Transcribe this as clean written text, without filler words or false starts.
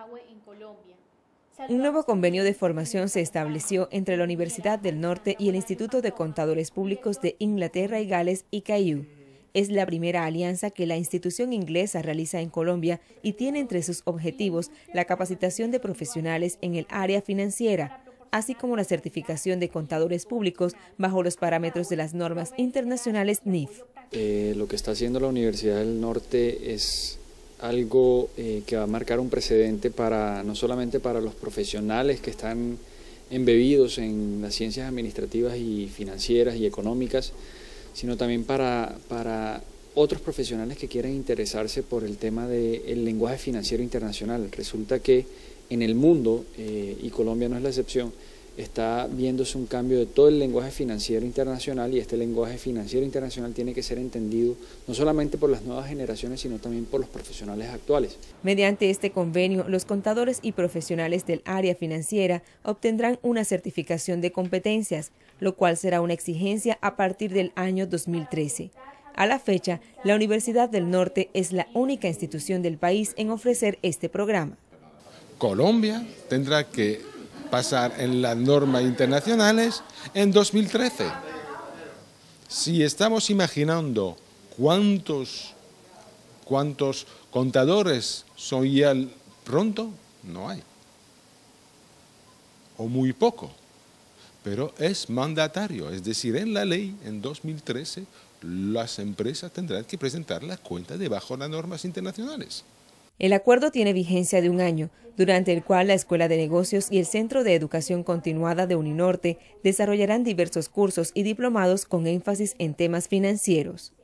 Un nuevo convenio de formación se estableció entre la Universidad del Norte y el Instituto de Contadores Públicos de Inglaterra y Gales, ICAIU. Es la primera alianza que la institución inglesa realiza en Colombia y tiene entre sus objetivos la capacitación de profesionales en el área financiera, así como la certificación de contadores públicos bajo los parámetros de las normas internacionales NIF. Lo que está haciendo la Universidad del Norte es algo que va a marcar un precedente no solamente para los profesionales que están embebidos en las ciencias administrativas y financieras y económicas, sino también para otros profesionales que quieran interesarse por el tema del lenguaje financiero internacional. Resulta que en el mundo, y Colombia no es la excepción, está viéndose un cambio de todo el lenguaje financiero internacional, y este lenguaje financiero internacional tiene que ser entendido no solamente por las nuevas generaciones, sino también por los profesionales actuales. Mediante este convenio, los contadores y profesionales del área financiera obtendrán una certificación de competencias, lo cual será una exigencia a partir del año 2013. A la fecha, la Universidad del Norte es la única institución del país en ofrecer este programa. Colombia tendrá que pasar en las normas internacionales en 2013. Si estamos imaginando cuántos contadores son ya pronto, no hay. O muy poco. Pero es mandatario, es decir, en la ley, en 2013, las empresas tendrán que presentar la cuenta debajo de las normas internacionales. El acuerdo tiene vigencia de 1 año, durante el cual la Escuela de Negocios y el Centro de Educación Continuada de Uninorte desarrollarán diversos cursos y diplomados con énfasis en temas financieros.